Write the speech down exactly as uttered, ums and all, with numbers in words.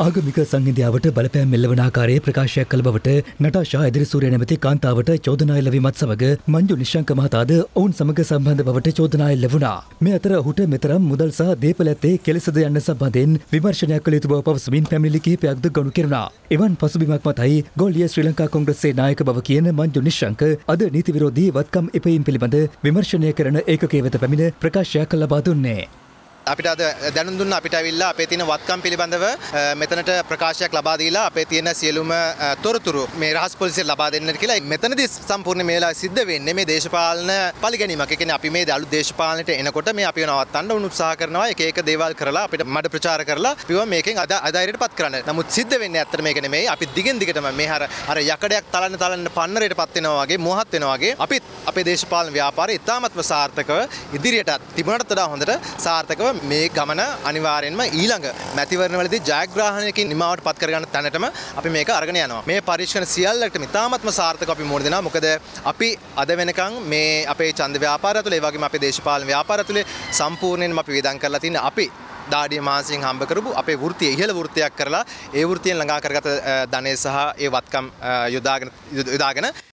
ආගමික සංහිඳියාවට බලපෑම් එල්ලවන ආකාරයේ ප්‍රකාශයක් කළ බවට නටාෂා එදිරිසූරිය නැමැති කාන්තාවට චෝදනා එල්ලවීමත් සමග මංජු නිශ්ශංක මහතාද ඔවුන් සමග සම්බන්ධ බවට චෝදනා එල්ල වුණා. මේ අතර ඔහුට මෙතරම් මුදල් සහ දේපල ඇත්තේ කෙලෙසද යන්න සම්බන්ධයෙන් විමර්ශනයක් කළ යුතු බව පවසමින් පැමිණිලි කිහිපයක්ද ගොනු කෙරුණා. එවන් පසුබිමක් මතයි ගෝලීය ශ්‍රී ලංකා කොංග්‍රසයේ නායක බව කියන මංජු නිශ්ශංක අද නීති විරෝධී වත්කම් එපැයීම් පිළිබඳ විමර්ශනය කරන ඒකකයේ වෙත පැමිණ ප්‍රකාශයක් ලබා දුන්නේ. අපිට අද දැනුම් දුන්න අපිට ඇවිල්ලා අපේ තියෙන වත්කම් පිළිබඳව මෙතනට ප්‍රකාශයක් ලබා දීලා අපේ තියෙන සියලුම තොරතුරු මේ රහස් පොලිසියට ලබා දෙන්න කියලා. මෙතනදී සම්පූර්ණ මේලා සිද්ධ වෙන්නේ මේ දේශපාලන පරිගැනීමක්. ඒ කියන්නේ අපි මේ අලුත් දේශපාලනයට එනකොට මේ අපිව නවත්තන්න උන් උත්සාහ කරනවා එක එක දේවල් කරලා අපිට මඩ ප්‍රචාර කරලා අපිව මේකෙන් අද අධෛර්යයටපත් කරන්න. නමුත් සිද්ධ වෙන්නේ ඇත්තට මේක නෙමෙයි. අපි දිගින් දිගටම මේ අර අර යකඩයක් තලන්න තලන්න පන්නරයටපත් වෙනවා වගේ මොහත් වෙනවා වගේ අපිත් අපේ දේශපාලන ව්‍යාපාරය ඉතාමත්ම සාර්ථකව ඉදිරියට තිබුණට වඩා හොඳට සාර්ථකව මේ ගමන අනිවාර්යෙන්ම ඊළඟ මැතිවරණවලදී ජයග්‍රහණයකින් නිමාවට පත් කරගන්න තැනටම අපි මේක අරගෙන යනවා. මේ පරීක්ෂණ සියල්ලටම ඉතාමත්ම සාර්ථකව අපි මුහුණ දෙනවා. මොකද අපි අද වෙනකන් මේ අපේ ඡන්ද ව්‍යාපාරය තුළ ඒ වගේම අපේ දේශපාලන ව්‍යාපාරය තුළ සම්පූර්ණයෙන්ම අපි වියදම් කරලා තින්නේ අපි දාඩිය මාසයෙන් හම්බ කරපු අපේ වෘත්තිය ඉහළ වෘත්තියක් කරලා ඒ වෘත්තියෙන් ළඟා කරගත ධනය සහ ඒ වත්කම් යොදාගෙන යොදාගෙන